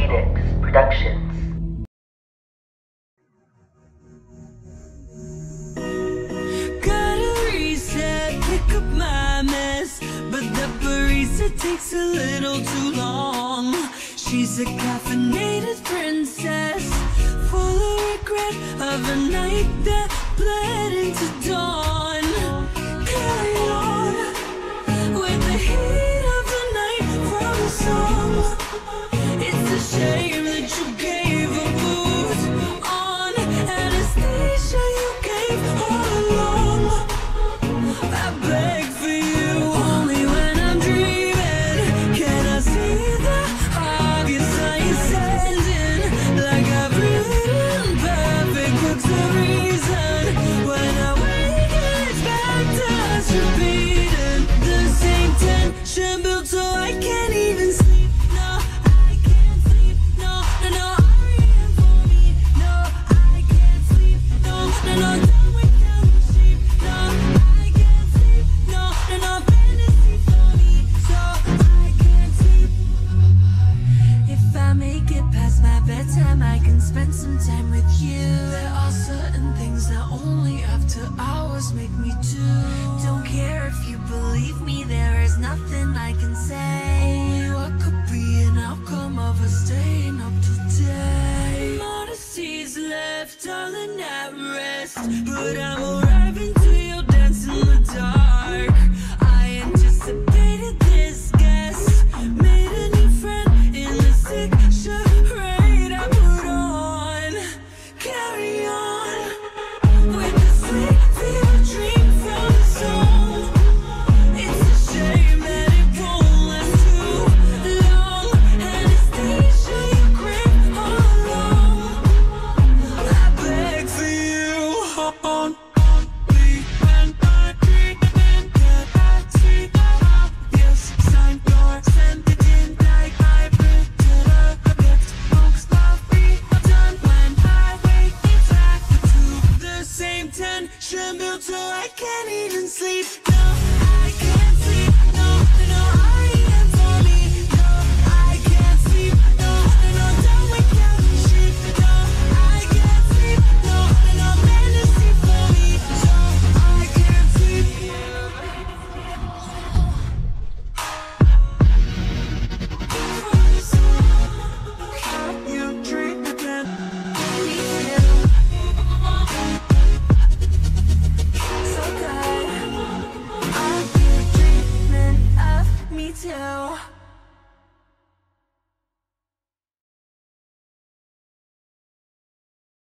Phoenix Productions. Gotta reset, pick up my mess, but the barista takes a little too long. She's a caffeinated princess, full of regret of a night that bled into dawn. Carry on with the heat of the night from the song. It's a shame that you gave a booze on anesthesia you gave all along. I beg for you only when I'm dreaming. Can I see the August sign sending like I've written perfect books of reason? When I wake it's back to us repeating the same tension built so I can't even sleep. No, I can't sleep. No, no, no, Ariane for me. No, I can't sleep. No, no, no, down with sheep. No, I can't sleep. No, no, no, fantasy for me. So I can't sleep. If I make it past my bedtime, I can spend some time with you. There are certain things that only after hours make me do. Don't care if you believe me, there is nothing I can say. Only what could be an outcome of us staying up today. Modesty's left, darling, at rest, but I'm